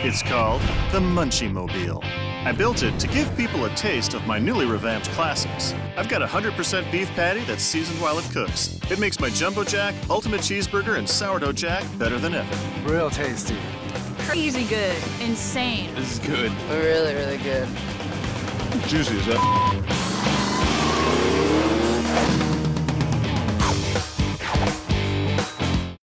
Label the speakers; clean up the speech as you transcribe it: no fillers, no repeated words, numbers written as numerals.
Speaker 1: It's called the Munchie Mobile. I built it to give people a taste of my newly revamped classics. I've got a 100% beef patty that's seasoned while it cooks. It makes my Jumbo Jack, Ultimate Cheeseburger, and Sourdough Jack better than ever.
Speaker 2: Real tasty.
Speaker 3: Crazy good. Insane.
Speaker 4: This is good.
Speaker 5: Really, really good.
Speaker 4: Juicy as that.